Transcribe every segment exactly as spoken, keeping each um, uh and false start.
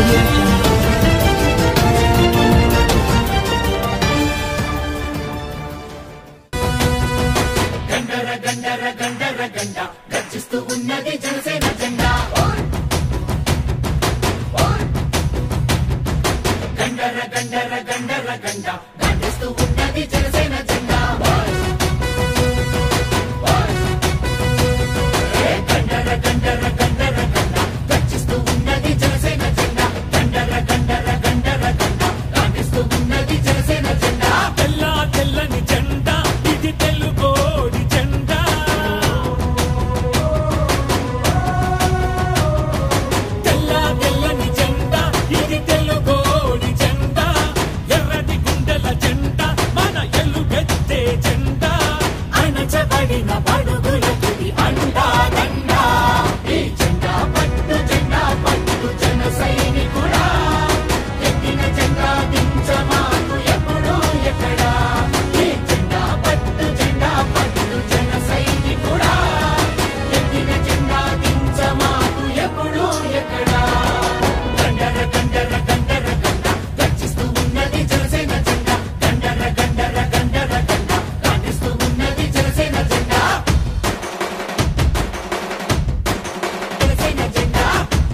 Audio Jungle. గండర గండర గండర గండ గర్జిస్తూ ఉన్నది జనసేన జెండా. గండర గండర గండర గండ గర్జిస్తూ ఉన్నది జనసేన జెండా. గండర గండర గండర గండ గర్జిస్తూ ఉన్నది జనసేన జెండా. గండర గండర గండర గండ గర్జిస్తూ ఉన్నది జనసేన జెండా. తెల్ల తెల్లని జెండా ఇది తెలుగోడి జెండా. తెల్ల తెల్లని జెండా ఇది తెలుగోడి జెండా. ఎర్రటి గుండెల జెండా మన ఎలుగెత్తే జెండా. అణచబడిన బడుగులకు అండా దండా. ఈ జెండా పట్టు జెండా పట్టు జన సైనికుడా. ఎత్తిన జెండా దించమాకు ఎప్పుడు ఎక్కడా. ఈ జెండా పట్టు జెండా పట్టు జన సైనికుడా. ఎత్తిన జెండా దించమాకు ఎప్పుడు ఎక్కడా. గండర గండర గండర గండ గర్జిస్తూ ఉన్నది జనసేన జెండా. గండర గండర గండర గండ గర్జిస్తూ ఉన్నది జనసేన జెండా. జనసేన జెండా.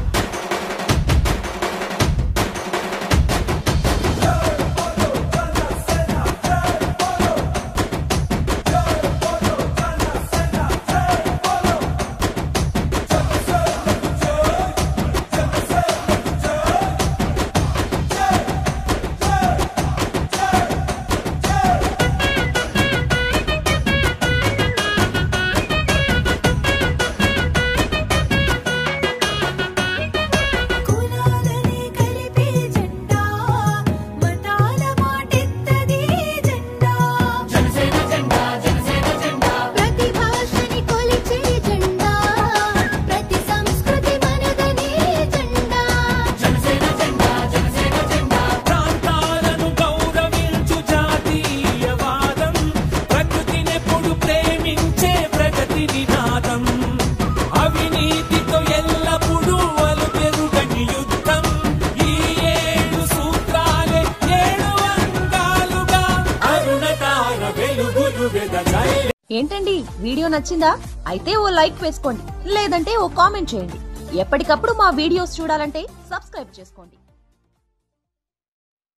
కులాలని కలిపే జెండా మతాల మాటెత్తది జెండా. జనసేన జెండా. జనసేన జెండా. ప్రతి భాషని కొలిచే జెండా ప్రతి సంస్కృతి మనదనే జెండా. జనసేన జెండా. జనసేన జెండా. ప్రాంతాలను గౌరవించు జాతీయవాదం. ప్రకృతినెప్పుడు ప్రేమించే ప్రగతి నినాదం. అవినీతితో ఎల్లప్పుడూ అలుపెరుగని యుద్ధం. ఈ ఏడు సూత్రాలే ఏడు అంగాలుగా అరుణతార వెలుగులు వెదజల్లే. ఏంటండి వీడియో నచ్చిందా? అయితే ఓ లైక్ వేసుకోండి, లేదంటే ఓ కామెంట్ చేయండి. ఎప్పటికప్పుడు మా వీడియోస్ చూడాలంటే సబ్స్క్రైబ్ చేసుకోండి.